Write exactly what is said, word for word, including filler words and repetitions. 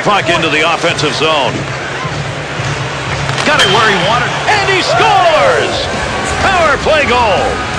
puck into the offensive zone. Got it where he wanted, and he scores! Power play goal.